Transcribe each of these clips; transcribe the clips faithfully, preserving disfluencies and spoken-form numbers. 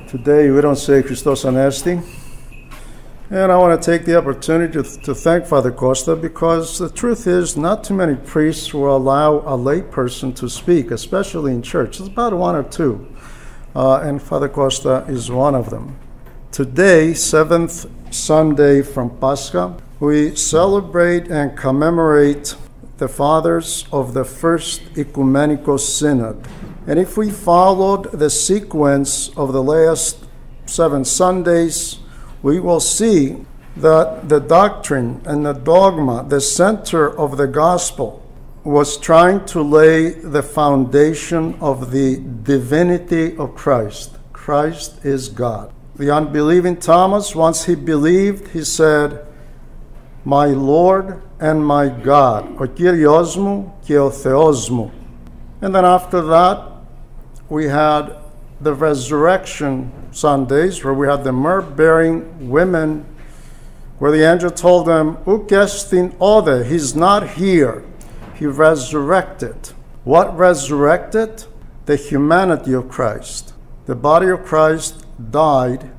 Today we don't say Christos Anesti. And I want to take the opportunity to, to thank Father Costa, because the truth is not too many priests will allow a lay person to speak, especially in church. It's about one or two. Uh, and Father Costa is one of them. Today, seventh Sunday from Pascha, we celebrate and commemorate the fathers of the First Ecumenical Synod. And if we followed the sequence of the last seven Sundays, we will see that the doctrine and the dogma, the center of the gospel, was trying to lay the foundation of the divinity of Christ. Christ is God. The unbelieving Thomas, once he believed, he said, "My Lord and my God, o Kyrios mu και ο Θεός μου." And then after that, we had the resurrection Sundays, where we had the myrrh-bearing women, where the angel told them, "Uk estin ode," he's not here. He resurrected. What resurrected? The humanity of Christ. The body of Christ died.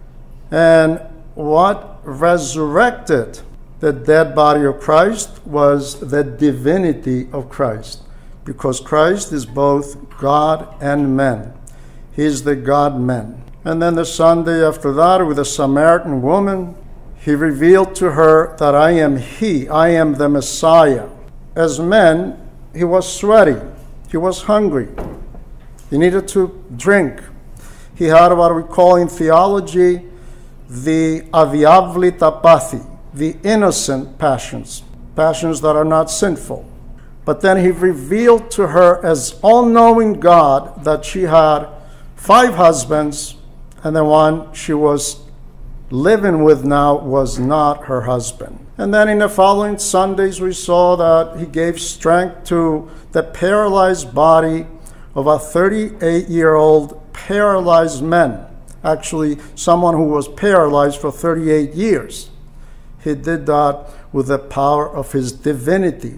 And what resurrected the dead body of Christ was the divinity of Christ, because Christ is both God and man. He is the God-man. And then the Sunday after that, with the Samaritan woman, he revealed to her that I am he, I am the Messiah. As men, he was sweaty, he was hungry, he needed to drink. He had what we call in theology the aviaβλητα πάθη, the innocent passions, passions that are not sinful. But then he revealed to her as all-knowing God that she had five husbands, and the one she was living with now was not her husband. And then in the following Sundays, we saw that he gave strength to the paralyzed body of a thirty-eight-year-old paralyzed man. Actually, someone who was paralyzed for thirty-eight years. He did that with the power of his divinity.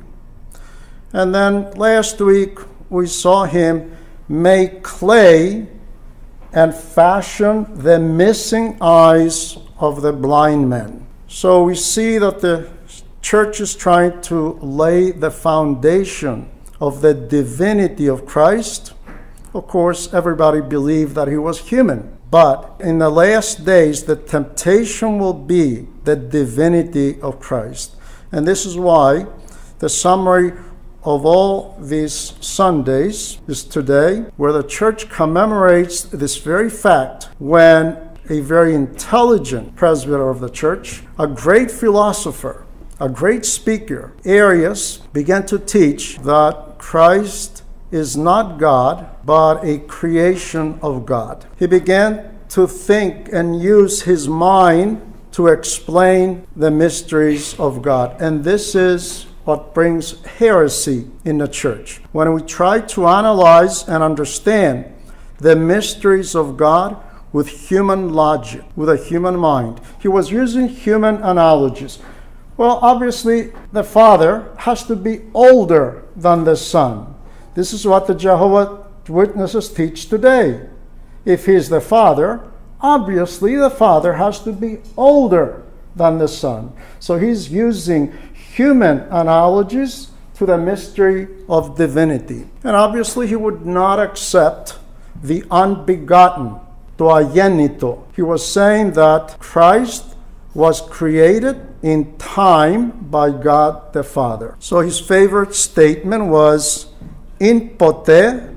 And then last week, we saw him make clay and fashion the missing eyes of the blind man. So we see that the church is trying to lay the foundation of the divinity of Christ. Of course, everybody believed that he was human. But in the last days, the temptation will be the divinity of Christ. And this is why the summary of all these Sundays is today, where the church commemorates this very fact when a very intelligent presbyter of the church, a great philosopher, a great speaker, Arius, began to teach that Christ is not God, but a creation of God. He began to think and use his mind to explain the mysteries of God. And this is what brings heresy in the church. When we try to analyze and understand the mysteries of God with human logic, with a human mind. He was using human analogies. Well, obviously, the Father has to be older than the Son. This is what the Jehovah's Witnesses teach today. If he is the Father, obviously the Father has to be older than the Son. So he's using human analogies to the mystery of divinity. And obviously he would not accept the unbegotten, to agénito. He was saying that Christ was created in time by God the Father. So his favorite statement was, "In pote,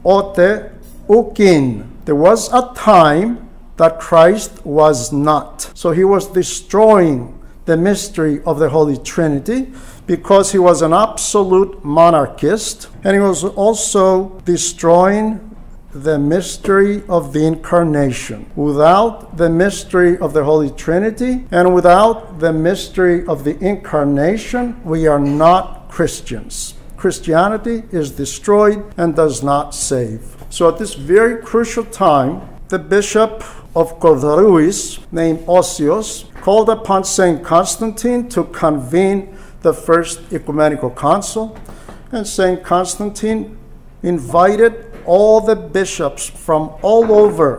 ote, ukin." There was a time that Christ was not. So he was destroying the mystery of the Holy Trinity because he was an absolute monarchist, and he was also destroying the mystery of the Incarnation. Without the mystery of the Holy Trinity and without the mystery of the Incarnation, we are not Christians. Christianity is destroyed and does not save. So at this very crucial time, the Bishop of Kodruis, named Osios, called upon Saint Constantine to convene the First Ecumenical Council, and Saint Constantine invited all the bishops from all over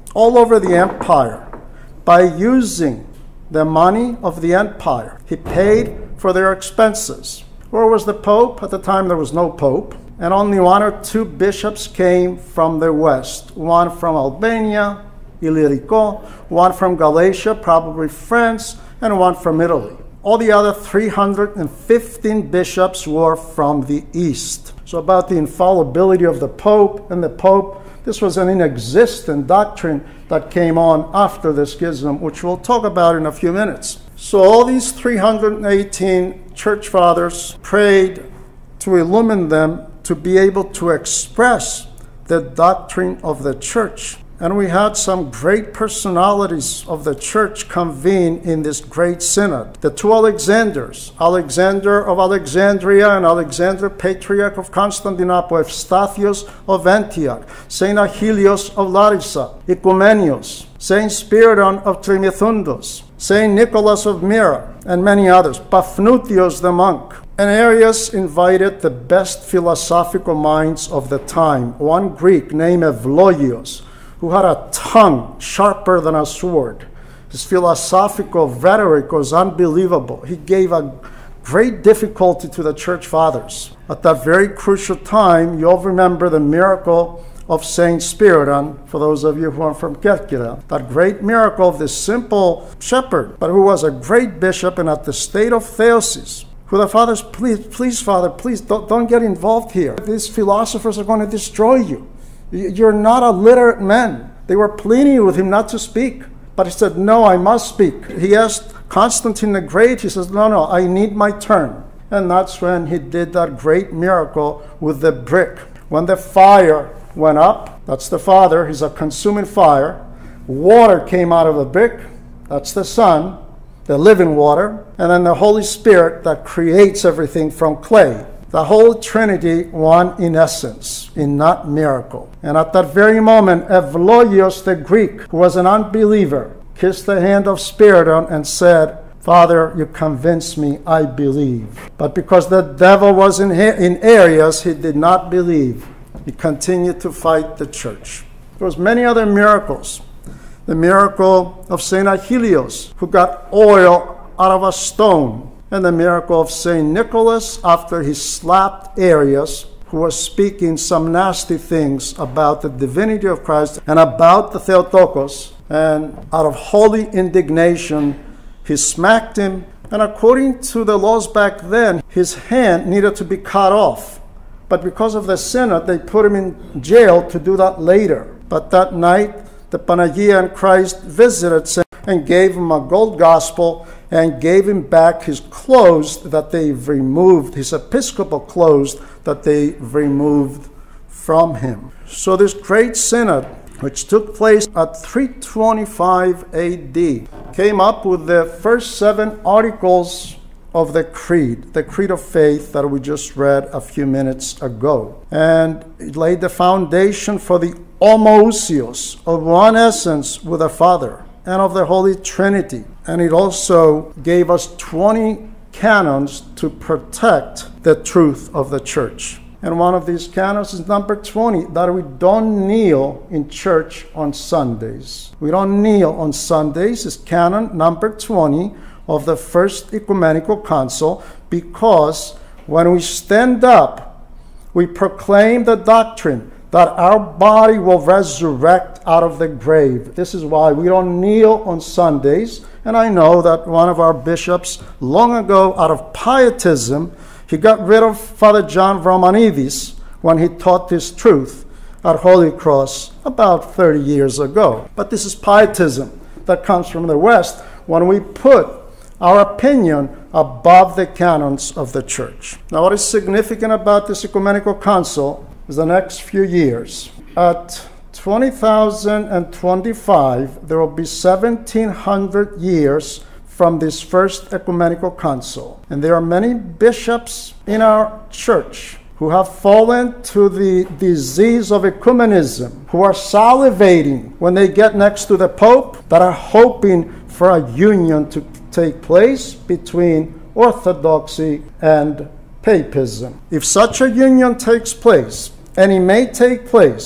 all over the empire by using the money of the empire. He paid for their expenses. Where was the Pope? At the time, there was no Pope. And only one or two bishops came from the west. One from Albania, Illyricum, one from Galatia, probably France, and one from Italy. All the other three hundred fifteen bishops were from the east. So about the infallibility of the Pope and the Pope, this was an inexistent doctrine that came on after the schism, which we'll talk about in a few minutes. So all these three hundred eighteen church fathers prayed to illumine them to be able to express the doctrine of the church. And we had some great personalities of the church convene in this great synod. The two Alexanders, Alexander of Alexandria and Alexander, Patriarch of Constantinople, Eustathius of Antioch, Saint Achilles of Larissa, Ecumenius, Saint Spiridon of Trimethundos, Saint Nicholas of Myra, and many others, Paphnutius the monk. And Arius invited the best philosophical minds of the time, one Greek named Evlogius, who had a tongue sharper than a sword. His philosophical rhetoric was unbelievable. He gave a great difficulty to the church fathers. At that very crucial time, you'll remember the miracle of Saint Spiridon, for those of you who are from Kerkira. That great miracle of this simple shepherd, but who was a great bishop, and at the state of theosis, who the fathers, please, please, Father, please don't, don't get involved here. These philosophers are going to destroy you. You're not a literate man. They were pleading with him not to speak. But he said, no, I must speak. He asked Constantine the Great, he says, no, no, I need my turn. And that's when he did that great miracle with the brick. When the fire went up, that's the Father, he's a consuming fire. Water came out of the brick, that's the Son, the living water. And then the Holy Spirit that creates everything from clay. The whole Trinity, one in essence, in not miracle. And at that very moment, Evlogius the Greek, who was an unbeliever, kissed the hand of Spiridon and said, Father, you convinced me, I believe. But because the devil was in, in Arius, he did not believe. He continued to fight the church. There was many other miracles. The miracle of Saint Achilles, who got oil out of a stone. And the miracle of Saint Nicholas after he slapped Arius, who was speaking some nasty things about the divinity of Christ and about the Theotokos. And out of holy indignation, he smacked him. And according to the laws back then, his hand needed to be cut off. But because of the synod, they put him in jail to do that later. But that night, the Panagia and Christ visited Saint and gave him a gold gospel and gave him back his clothes that they removed, his episcopal clothes that they removed from him. So this great synod, which took place at three twenty-five A D, came up with the first seven articles of the creed, the creed of faith that we just read a few minutes ago. And it laid the foundation for the homoousios of one essence with the Father and of the Holy Trinity. And it also gave us twenty canons to protect the truth of the church. And one of these canons is number twenty, that we don't kneel in church on Sundays. We don't kneel on Sundays is canon number twenty of the First Ecumenical Council, because when we stand up, we proclaim the doctrine that our body will resurrect out of the grave. This is why we don't kneel on Sundays. And I know that one of our bishops, long ago, out of pietism, he got rid of Father John Romanidis when he taught this truth at Holy Cross about thirty years ago. But this is pietism that comes from the West when we put our opinion above the canons of the church. Now, what is significant about this ecumenical council is the next few years. At twenty thousand twenty-five, there will be seventeen hundred years from this first ecumenical council. And there are many bishops in our church who have fallen to the disease of ecumenism, who are salivating when they get next to the Pope, that are hoping for a union to take place between orthodoxy and papism. If such a union takes place, and it may take place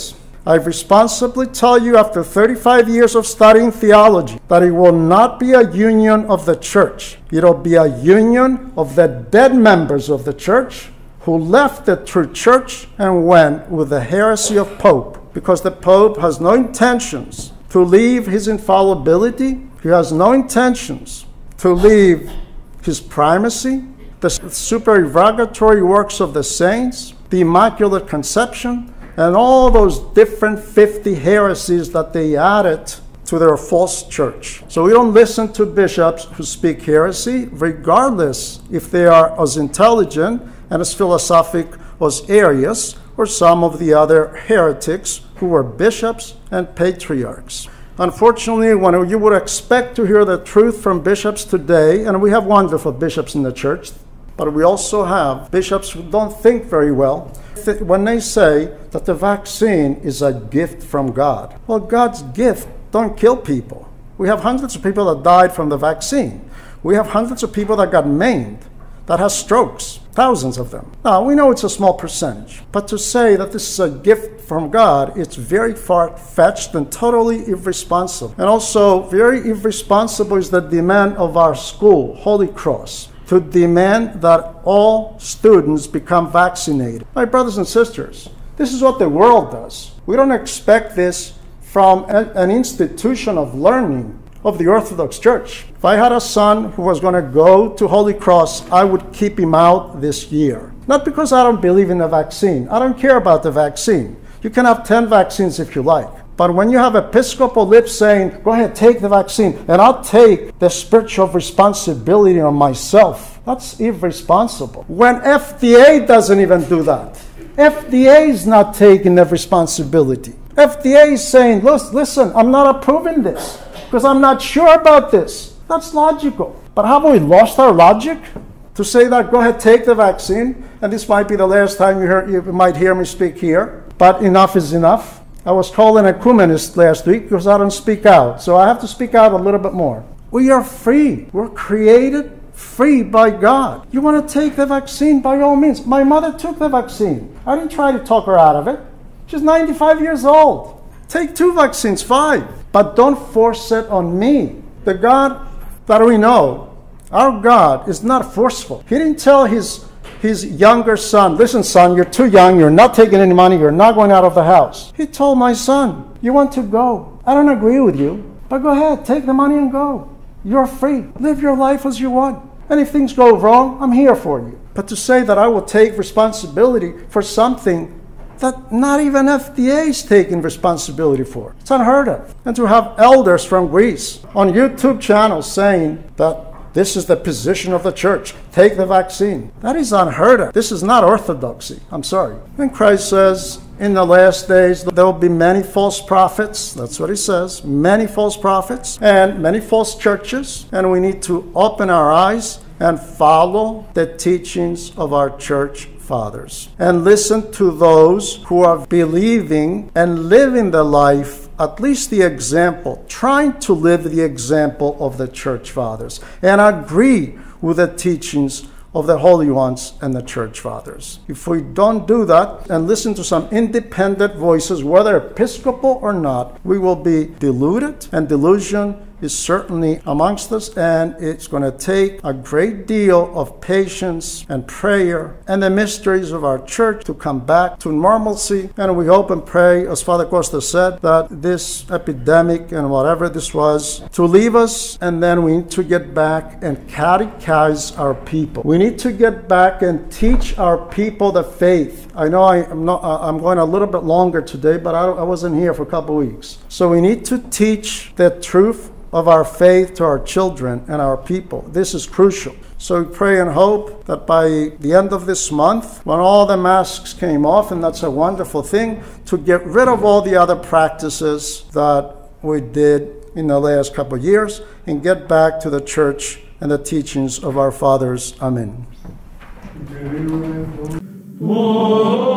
I responsibly tell you after thirty-five years of studying theology that it will not be a union of the church. It'll be a union of the dead members of the church who left the true church and went with the heresy of Pope, because the Pope has no intentions to leave his infallibility. He has no intentions to leave his primacy, the supererogatory works of the saints, the Immaculate Conception, and all those different fifty heresies that they added to their false church. So we don't listen to bishops who speak heresy, regardless if they are as intelligent and as philosophic as Arius or some of the other heretics who were bishops and patriarchs. Unfortunately, when you would expect to hear the truth from bishops today, and we have wonderful bishops in the church, but we also have bishops who don't think very well, when they say that the vaccine is a gift from God. Well, God's gift don't kill people. We have hundreds of people that died from the vaccine. We have hundreds of people that got maimed, that has strokes, thousands of them. Now, we know it's a small percentage, but to say that this is a gift from God, it's very far-fetched and totally irresponsible. And also, very irresponsible is the demand of our school, Holy Cross, to demand that all students become vaccinated. My brothers and sisters, this is what the world does. We don't expect this from a, an institution of learning of the Orthodox Church. If I had a son who was going to go to Holy Cross, I would keep him out this year. Not because I don't believe in the vaccine. I don't care about the vaccine. You can have ten vaccines if you like. But when you have Episcopal lips saying, go ahead, take the vaccine, and I'll take the spiritual responsibility on myself, that's irresponsible. When F D A doesn't even do that. F D A is not taking the responsibility. F D A is saying, listen, I'm not approving this because I'm not sure about this. That's logical. But have we lost our logic to say that, go ahead, take the vaccine, and this might be the last time you, hear, you might hear me speak here, but enough is enough. I was called an ecumenist last week because I don't speak out. So I have to speak out a little bit more. We are free. We're created free by God. You want to take the vaccine, by all means. My mother took the vaccine. I didn't try to talk her out of it. She's ninety-five years old. Take two vaccines, five. But don't force it on me. The God that we know, our God, is not forceful. He didn't tell his his younger son, listen, son, you're too young, you're not taking any money, you're not going out of the house. He told my son, you want to go. I don't agree with you, but go ahead, take the money and go. You're free. Live your life as you want. And if things go wrong, I'm here for you. But to say that I will take responsibility for something that not even F D A is taking responsibility for, it's unheard of. And to have elders from Greece on YouTube channels saying that this is the position of the church. Take the vaccine. That is unheard of. This is not orthodoxy. I'm sorry. And Christ says, in the last days, there will be many false prophets. That's what he says. Many false prophets and many false churches. And we need to open our eyes and follow the teachings of our church fathers. And listen to those who are believing and living the life, at least the example, trying to live the example of the church fathers and agree with the teachings of the holy ones and the church fathers. If we don't do that and listen to some independent voices, whether Episcopal or not, we will be deluded, and delusion is certainly amongst us, and it's going to take a great deal of patience and prayer and the mysteries of our church to come back to normalcy. And we hope and pray, as Father Costa said, that this epidemic and whatever this was to leave us, and then we need to get back and catechize our people. We need to get back and teach our people the faith. I know I am not, I'm going a little bit longer today, but I, I wasn't here for a couple of weeks. So we need to teach the truth of our faith to our children and our people. This is crucial. So we pray and hope that by the end of this month, when all the masks came off, and that's a wonderful thing, to get rid of all the other practices that we did in the last couple of years and get back to the church and the teachings of our fathers. Amen.